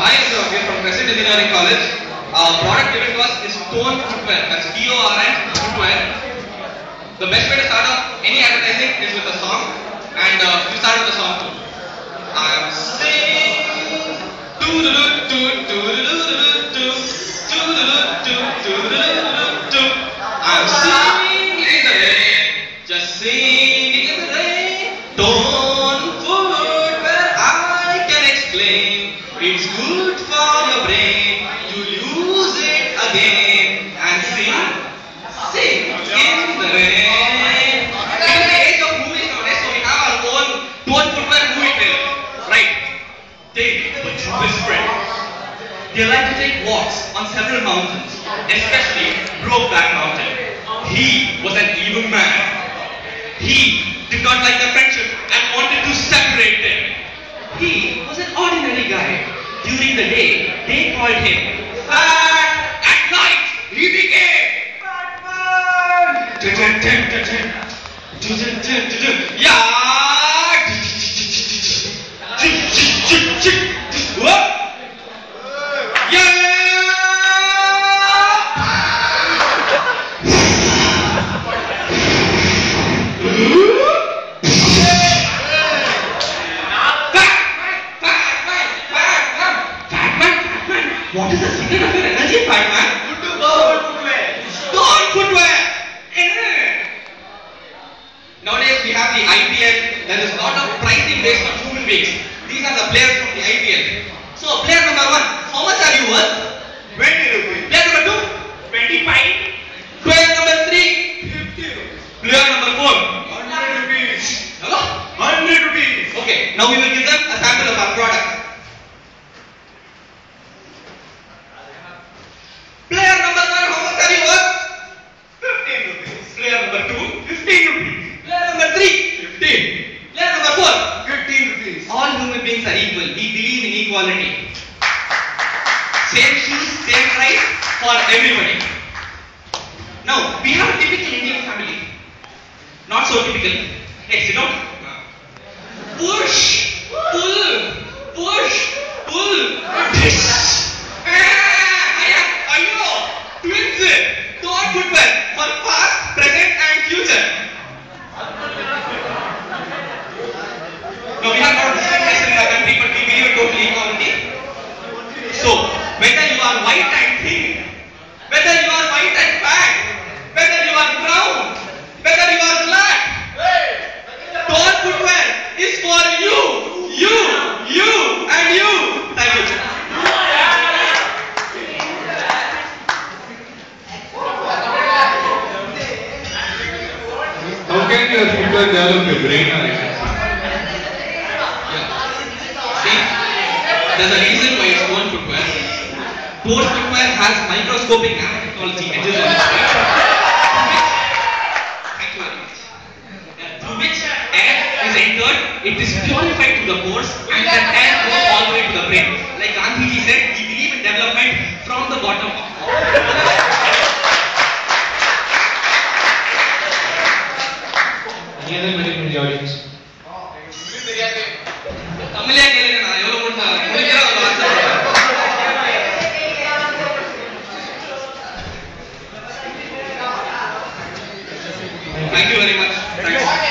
Hi, so we are from Crescent Engineering College. Product given to us is TORN Footwear. That's TORN Footwear. The best way to start off any advertising is with a song, and you start with the song too. I'm singing, I'm singing in the rain, just singing in the rain. TORN Footwear, I can explain. It's good for your brain. You'll use it again and sing in the rain. In the age of movies nowadays, so we have our own TORN Footwear movie trailer, right? Take the best friend. They like to take walks on several mountains, especially Brokeback Mountain. He was an evil man. He did not like the friendship and wanted to separate them. He was an ordinary guy. During the day, they called him Fat. At night, he became Fatman. What is the secret of your energy, Fatman? Good to go. TORN Footwear. Nowadays we have the IPL. There is a lot of pricing based on human beings. These are the players from the IPL. So player number 1, how much are you worth? 20 rupees. Player number 2, 25. Player number 3, 50 rupees. Player number 4, 100 rupees. Hello? 100 rupees. Okay, now we will give them a sample of our product. Player number 1, how much are you worth? 15 rupees. Player number 2, 15 rupees. Player number 3, 15. Player number 4, 15 rupees. All human beings are equal. We believe in equality. Same shoes, same price for everybody. Now, we have a typical Indian family. Not so typical. Hey, sit down. Push, pull, push, pull. Twins, TORN Footwear for past, present and future. Now we have not discrimination in our country, but we believe in total equality. So, whether you are white and thin, whether you are white and fat, whether you are brown, whether you are black, TORN Footwear is for you, and you. Thank you. How can your footwear develop your brain or anything? See, there's a reason why it's TORN Footwear. TORN Footwear has microscopic nanotechnology edges on its feet. Thank you very much. Through which air is entered, it is purified to the pores, and that air goes all the way to the brain. Like Gandhiji said, we believe in development from the bottom up. Any other medium in the audience? Thank you very much. Thanks.